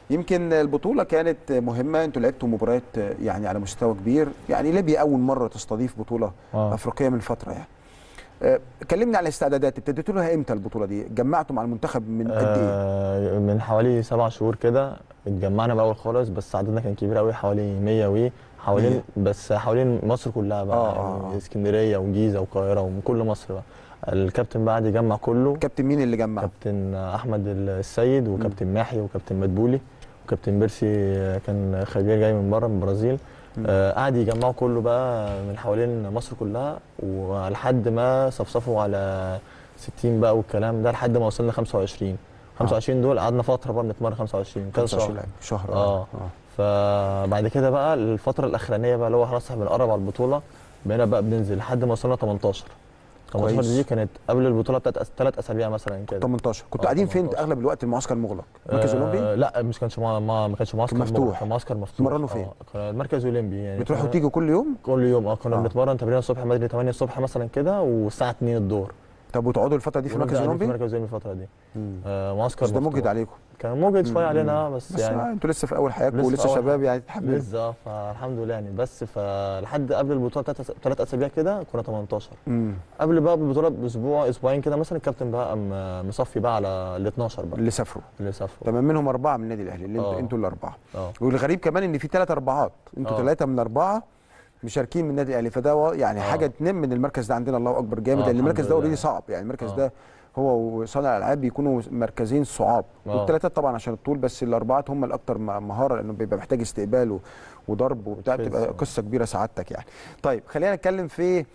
يمكن البطوله كانت مهمه، انتوا لعبتوا مباريات يعني على مستوى كبير، يعني ليبيا اول مره تستضيف بطوله افريقيه من فتره يعني. كلمني على الاستعدادات، ابتديتوا لها امتى البطوله دي؟ جمعتوا مع المنتخب من قد ايه؟ من حوالي 7 شهور كده اتجمعنا باول خالص، بس عددنا كان كبير قوي، حوالي 100 حوالين 100. بس حوالين مصر كلها بقى، يعني اسكندريه وجيزه والقاهره ومن كل مصر بقى. الكابتن بعد يجمع كله. كابتن مين اللي جمع؟ كابتن احمد السيد، وكابتن ماحي، وكابتن مدبولي، وكابتن بيرسي كان خبير جاي من بره من البرازيل. قعد يجمعوا كله بقى من حوالين مصر كلها، ولحد ما صفصفوا على 60 بقى والكلام ده، لحد ما وصلنا 25. 25 دول قعدنا فتره بقى بنتمرن 25 كذا شهر. شهر. فبعد كده بقى الفتره الاخرانيه بقى اللي هو خلاص احنا بنقرب على البطوله، بقينا بقى بننزل لحد ما وصلنا 18. 18 دي كانت قبل البطوله بتاعت 3 اسابيع مثلا كده. 18 كنتوا قاعدين فين اغلب الوقت؟ المعسكر مغلق؟ مركز اولمبي؟ لا مش كانش ما كانش معسكر مفتوح. كان معسكر مفتوح. تمرنوا فين؟ كان المركز اولمبي يعني. بتروحوا تيجوا كل يوم؟ كل يوم كنا بنتمرن تمرين الصبح بدري 8 الصبح مثلا كده، والساعه 2 الظهر. طب وتقعدوا الفتره دي في المركز الاولمبي؟ في المركز الاولمبي الفتره دي. معسكر ده مجهد عليكم؟ كان مجهد شويه علينا بس يعني انتوا لسه في اول حياتكم ولسه شباب يعني تتحملوا. لسه فالحمد لله يعني. بس فلحد قبل البطوله 3 اسابيع كده كنا 18. قبل بقى البطوله باسبوع اسبوعين كده مثلا الكابتن بقى مصفي بقى على ال 12 بقى اللي سافروا. تمام، منهم 4 من النادي الاهلي اللي انتوا الاربعه. والغريب كمان ان في 3 4، انتوا 3 من 4 مشاركين من النادي الاهلي، فده يعني حاجه تنم من المركز ده عندنا. الله اكبر جامد، لان المركز ده اوريدي صعب يعني. المركز ده هو وصانع الالعاب بيكونوا مركزين صعاب، والثلاثه طبعا عشان الطول، بس الاربعات هم الاكثر مهاره، لانه بيبقى محتاج استقبال وضرب وبتاع، بتبقى قصه كبيره سعادتك يعني. طيب خلينا نتكلم في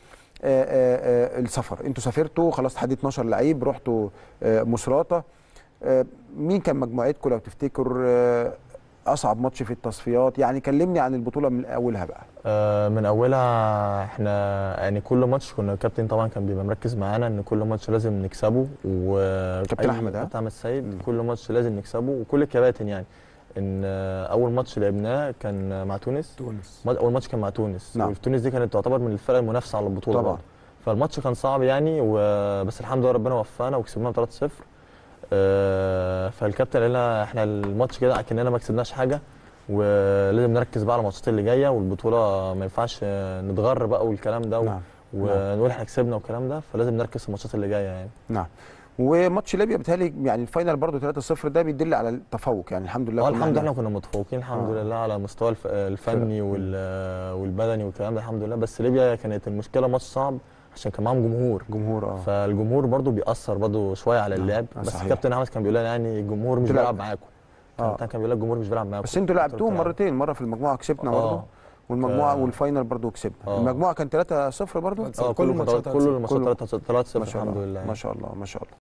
السفر. انتوا سافرتوا خلاص لحد 12 لعيب، رحتوا مصراته. مين كان مجموعتكم لو تفتكر؟ اصعب ماتش في التصفيات يعني، كلمني عن البطوله من اولها بقى. من اولها احنا يعني كل ماتش كنا الكابتن طبعا كان بيبقى مركز معانا ان كل ماتش لازم نكسبه، كابتن احمد كابتن احمد السيد كل ماتش لازم نكسبه، وكل الكباتن يعني. ان اول ماتش لعبناه كان مع تونس. اول ماتش كان مع تونس. نعم. وتونس دي كانت تعتبر من الفرق المنافسه على البطوله طبعا. فالماتش كان صعب يعني، بس الحمد لله ربنا وفقنا وكسبناهم 3-0. فالكابتن قال لنا احنا الماتش كده اكننا ما كسبناش حاجه، ولازم نركز بقى على الماتشات اللي جايه، والبطوله ما ينفعش نتغر بقى والكلام ده. نعم. ونقول احنا كسبنا والكلام ده، فلازم نركز في الماتشات اللي جايه يعني. نعم. وماتش ليبيا بيتهيألي يعني الفاينل برضه 3-0 ده بيدل على التفوق يعني. الحمد لله الحمد لله احنا كنا متفوقين الحمد لله على المستوى الفني والبدني والكلام ده الحمد لله. بس ليبيا كانت المشكله ماتش صعب عشان كان معاهم جمهور. فالجمهور برضه بيأثر برضه شويه على اللعب. بس الكابتن احمد كان بيقول لنا يعني الجمهور مش بيلعب معاكم. كان بيقول لك الجمهور مش بيلعب معاكم. بس انتوا لعبتوهم مرتين، مره في المجموعه كسبنا برضه، والمجموعه والفاينل برضه كسبنا. المجموعه كان 3-0 برضه. كل الماتشات 3-0 الحمد لله. ما شاء الله ما شاء الله.